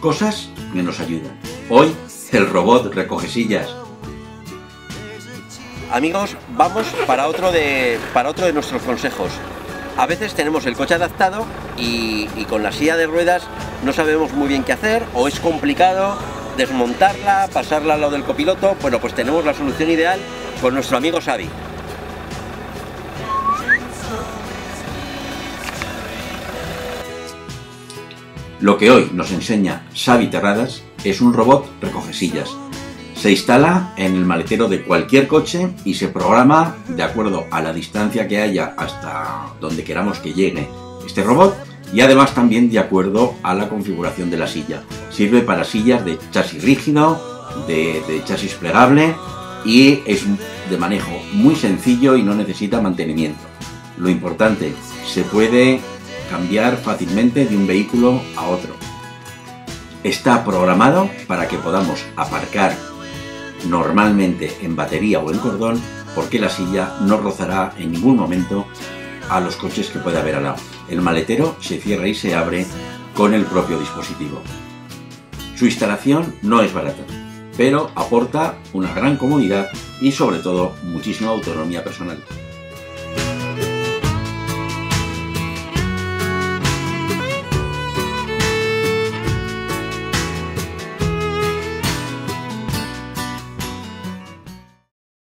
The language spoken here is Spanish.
cosas que nos ayudan. Hoy, el robot recoge sillas. Amigos, vamos para otro de nuestros consejos. A veces tenemos el coche adaptado y con la silla de ruedas no sabemos muy bien qué hacer, o es complicado desmontarla, pasarla al lado del copiloto. Bueno, pues tenemos la solución ideal con nuestro amigo Xavi. Lo que hoy nos enseña Xavi Terradas es un robot recogesillas. Se instala en el maletero de cualquier coche y se programa de acuerdo a la distancia que haya hasta donde queramos que llegue este robot, y además también de acuerdo a la configuración de la silla. Sirve para sillas de chasis rígido, de chasis plegable, y es de manejo muy sencillo y no necesita mantenimiento. Lo importante, se puede cambiar fácilmente de un vehículo a otro. Está programado para que podamos aparcar normalmente en batería o en cordón, porque la silla no rozará en ningún momento a los coches que pueda haber al lado. El maletero se cierra y se abre con el propio dispositivo. Su instalación no es barata, pero aporta una gran comodidad y sobre todo muchísima autonomía personal.